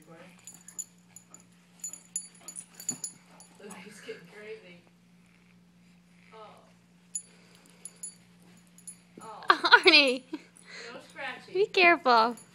recording. Look, he's getting crazy. Oh. Arnie, No scratchy. be careful.